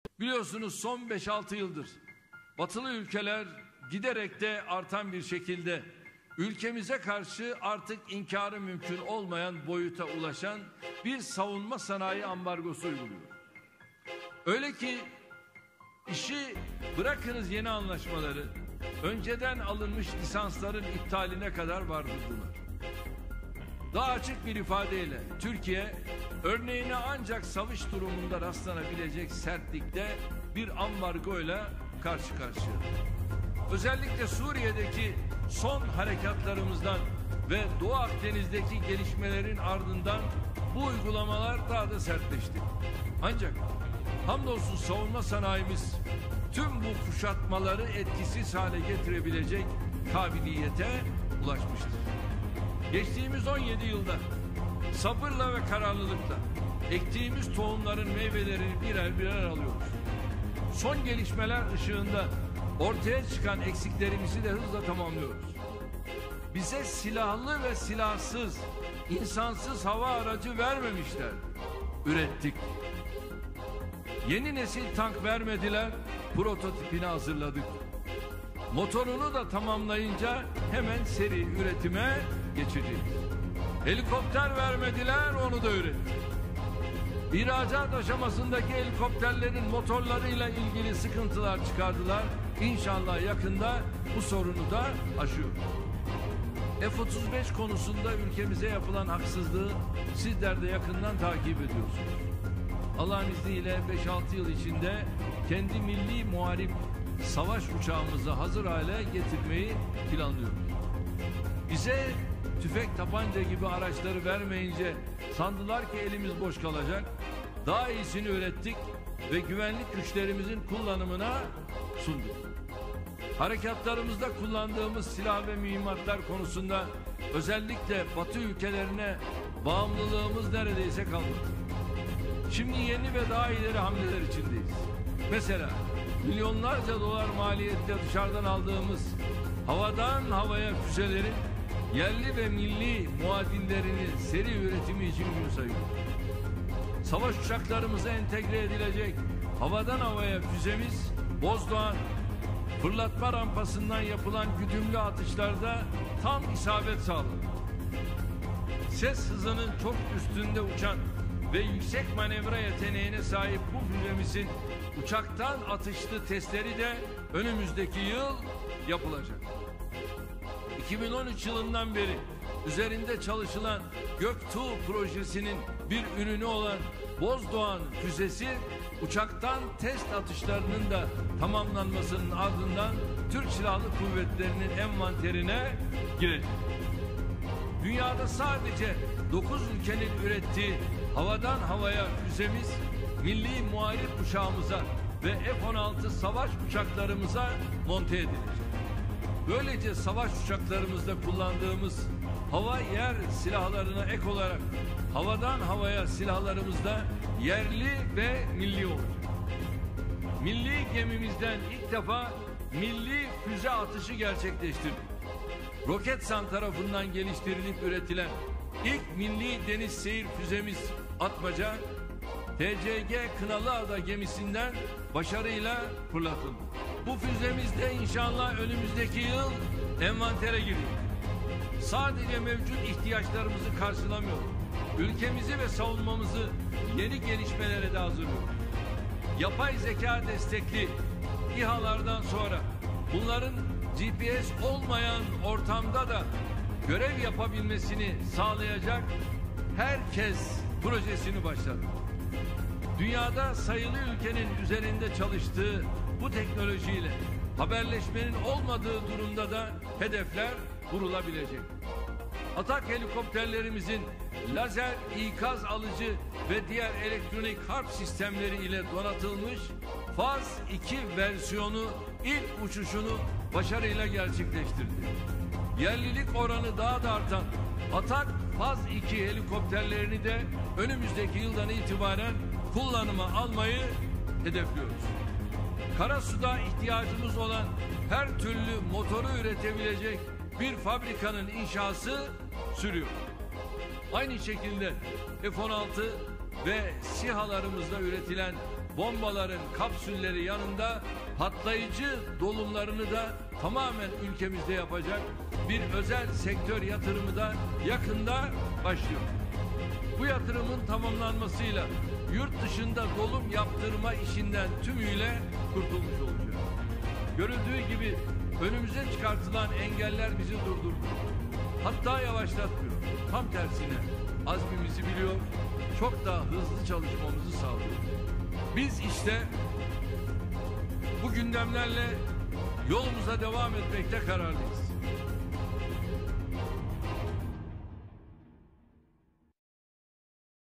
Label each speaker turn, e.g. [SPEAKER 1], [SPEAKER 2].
[SPEAKER 1] Biliyorsunuz son 5-6 yıldır batılı ülkeler giderek de artan bir şekilde ülkemize karşı artık inkarı mümkün olmayan boyuta ulaşan bir savunma sanayi ambargosu uyguluyor. Öyle ki işi bırakınız yeni anlaşmaları, önceden alınmış lisansların iptaline kadar vardırdılar. Daha açık bir ifadeyle Türkiye örneğine ancak savaş durumunda rastlanabilecek sertlikte bir ambargoyla karşı karşıya. Özellikle Suriye'deki son harekatlarımızdan ve Doğu Akdeniz'deki gelişmelerin ardından bu uygulamalar daha da sertleşti. Ancak hamdolsun savunma sanayimiz tüm bu kuşatmaları etkisiz hale getirebilecek kabiliyete ulaşmıştır. Geçtiğimiz 17 yılda sabırla ve kararlılıkla ektiğimiz tohumların meyvelerini birer birer alıyoruz. Son gelişmeler ışığında ortaya çıkan eksiklerimizi de hızla tamamlıyoruz. Bize silahlı ve silahsız, insansız hava aracı vermemişler. Ürettik. Yeni nesil tank vermediler, prototipini hazırladık. Motorunu da tamamlayınca hemen seri üretime geçeceğiz. Helikopter vermediler, onu da ürettik. İhracat aşamasındaki helikopterlerin motorlarıyla ilgili sıkıntılar çıkardılar. İnşallah yakında bu sorunu da aşıyoruz. F-35 konusunda ülkemize yapılan haksızlığı sizler de yakından takip ediyorsunuz. Allah'ın izniyle 5-6 yıl içinde kendi milli muharip savaş uçağımızı hazır hale getirmeyi planlıyoruz. Bize tüfek, tabanca gibi araçları vermeyince sandılar ki elimiz boş kalacak. Daha iyisini ürettik ve güvenlik güçlerimizin kullanımına sunduk. Harekatlarımızda kullandığımız silah ve mühimmatlar konusunda özellikle Batı ülkelerine bağımlılığımız neredeyse kalmadı. Şimdi yeni ve daha ileri hamleler içindeyiz. Mesela milyonlarca dolar maliyette dışarıdan aldığımız havadan havaya füzelerin yerli ve milli muadillerini seri üretimi için gün sayıyoruz. Savaş uçaklarımıza entegre edilecek havadan havaya füzemiz Bozdoğan, fırlatma rampasından yapılan güdümlü atışlarda tam isabet sağladı. Ses hızının çok üstünde uçan ve yüksek manevra yeteneğine sahip bu füzemizin uçaktan atışlı testleri de önümüzdeki yıl yapılacak. 2013 yılından beri üzerinde çalışılan Göktuğ projesinin bir ürünü olan Bozdoğan füzesi uçaktan test atışlarının da tamamlanmasının ardından Türk Silahlı Kuvvetleri'nin envanterine girecek. Dünyada sadece 9 ülkenin ürettiği havadan havaya füzemiz milli muharip uçağımıza ve F-16 savaş uçaklarımıza monte edilecek. Böylece savaş uçaklarımızda kullandığımız hava yer silahlarına ek olarak havadan havaya silahlarımızda yerli ve milli olacak. Milli gemimizden ilk defa milli füze atışı gerçekleştirdik. Roketsan tarafından geliştirilip üretilen ilk milli deniz seyir füzemiz Atmaca, TCG Kınalıada gemisinden başarıyla fırlatıldı. Bu füzemiz de inşallah önümüzdeki yıl envantere giriyor. Sadece mevcut ihtiyaçlarımızı karşılamıyor. Ülkemizi ve savunmamızı yeni gelişmelere de hazırlıyor. Yapay zeka destekli İHA'lardan sonra bunların GPS olmayan ortamda da görev yapabilmesini sağlayacak herkes projesini başlattı. Dünyada sayılı ülkenin üzerinde çalıştığı bu teknolojiyle haberleşmenin olmadığı durumda da hedefler vurulabilecek. Atak helikopterlerimizin lazer ikaz alıcı ve diğer elektronik harp sistemleri ile donatılmış Faz 2 versiyonu ilk uçuşunu başarıyla gerçekleştirdi. Yerlilik oranı daha da artan Atak Faz 2 helikopterlerini de önümüzdeki yıldan itibaren kullanıma almayı hedefliyoruz. Karasuda ihtiyacımız olan her türlü motoru üretebilecek bir fabrikanın inşası sürüyor. Aynı şekilde F-16 ve SİHA'larımızda üretilen bombaların kapsülleri yanında patlayıcı dolumlarını da tamamen ülkemizde yapacak bir özel sektör yatırımı da yakında başlıyor. Bu yatırımın tamamlanmasıyla yurt dışında dolum yaptırma işinden tümüyle kurtulmuş olacak. Görüldüğü gibi önümüze çıkartılan engeller bizi durdurmuyor. Hatta yavaşlatmıyor. Tam tersine azmimizi biliyor, çok daha hızlı çalışmamızı sağlıyor. Biz işte bu gündemlerle yolumuza devam etmekte kararlıyız.